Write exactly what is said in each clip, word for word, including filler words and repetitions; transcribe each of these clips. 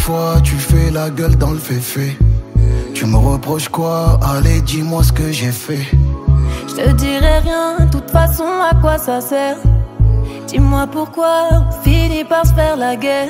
fois tu fais la gueule dans le féfé. Tu me reproches quoi? Allez, dis-moi ce que j'ai fait. Je te dirai rien, de toute façon à quoi ça sert? Dis-moi pourquoi on finit par se faire la guerre.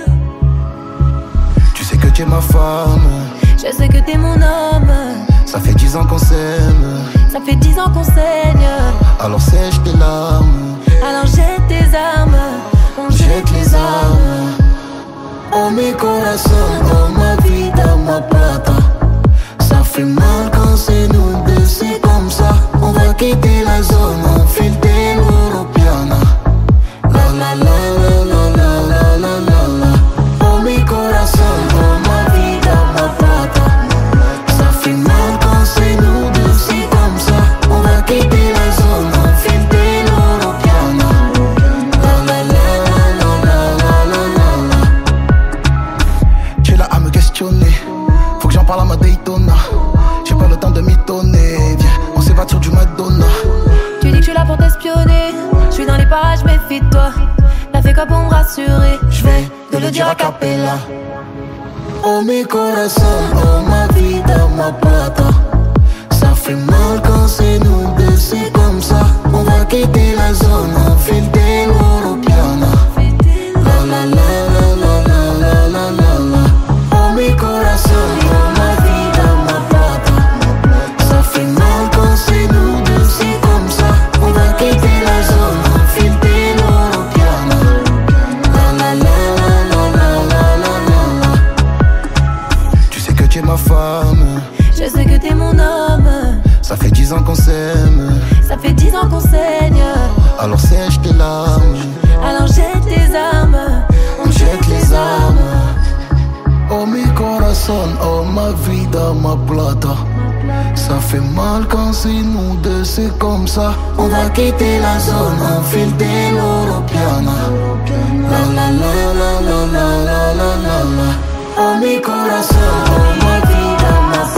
Tu sais que tu es ma femme, je sais que t'es mon homme. Ça fait dix ans qu'on s'aime, ça fait dix ans qu'on saigne. Alors sèche tes larmes, alors jette tes armes. On jette, jette les armes. Oh mi corazón, oh ma vida, ma plata. Ça fait mal quand c'est nous deux, c'est comme ça. On va quitter la zone, on file de l'Europiana. La la la la la la la la la. Oh mi corazón, oh ma vida, ma plata. Ça fait mal quand c'est nous deux, c'est comme ça. On va quitter la zone, on file de l'Europiana. La la la la la la la la la. Tu es là à me questionner, faut que j'en parle à ma Daytona. J'ai pas le temps de mitonner, viens, on s'évade sur du Madonna. Tu dis que je suis là pour t'espionner, je suis dans les parages, méfie-toi. T'as fait quoi pour me rassurer? Je vais te le dire a cappella. Oh mi corazón, oh ma vida, ma plata. Ça fait mal quand c'est nous deux, c'est comme ça. On va quitter la zone, on file de l'Europiana. La la la la la la la la la la. Oh mi corazón, oh ma vida, ma plata. Ça fait mal quand c'est nous deux, c'est comme ça. On va quitter la zone, on file de l'Europiana. La la la la la la la la la. Tu sais que tu es ma femme, je sais que t'es mon homme. ça fait dix ans qu'on s'aime, ça fait dix ans qu'on saigne. alors sèche tes larmes, alors jette tes armes. on jette les armes. Oh mi corazón, oh ma vida, ma plata. Ça fait mal quand c'est nous deux, c'est comme ça. On va quitter la zone, on file de l'Europiana. La la la la la la la la la la. Oh mi corazón, oh ma vida, ma plata.